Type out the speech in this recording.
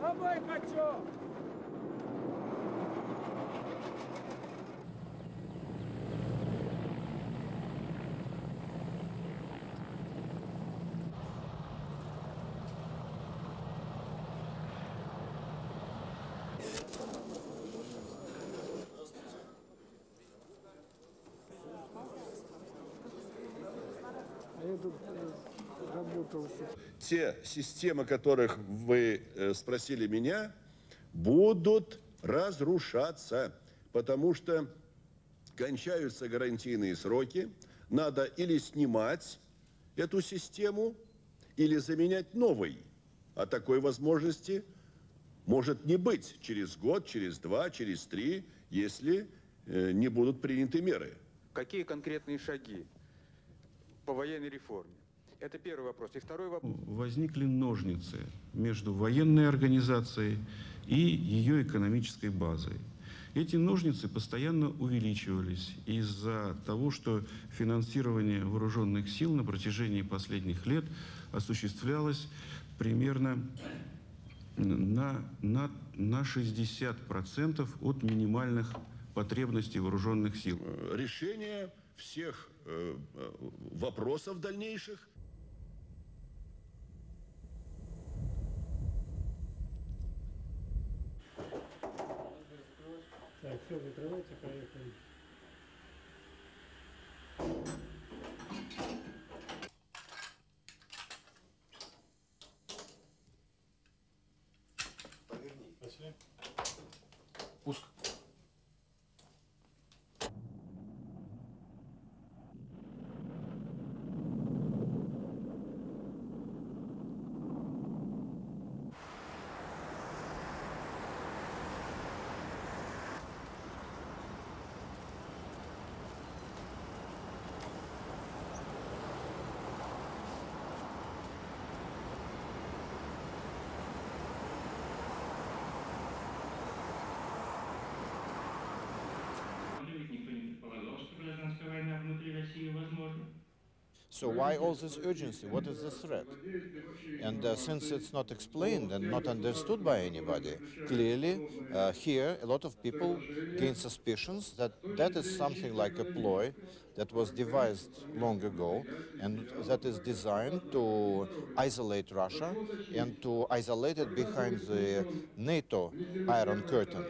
Домой хочу! Те системы, о которых вы спросили меня, будут разрушаться, потому что кончаются гарантийные сроки. Надо или снимать эту систему, или заменять новой. А такой возможности может не быть через год, через два, через три, если не будут приняты меры. Какие конкретные шаги по военной реформе? Это первый вопрос. И второй вопрос. Возникли ножницы между военной организацией и ее экономической базой. Эти ножницы постоянно увеличивались из-за того, что финансирование вооруженных сил на протяжении последних лет осуществлялось примерно на 60% от минимальных потребностей вооруженных сил. Решение всех вопросов дальнейших. Так, все, закрывайте, поехали. Поверни. Пошли. Пуск. So why all this urgency? What is the threat? And since it's not explained and not understood by anybody, clearly here a lot of people gain suspicions that that is something like a ploy that was devised long ago and that is designed to isolate Russia and to isolate it behind the NATO Iron Curtain.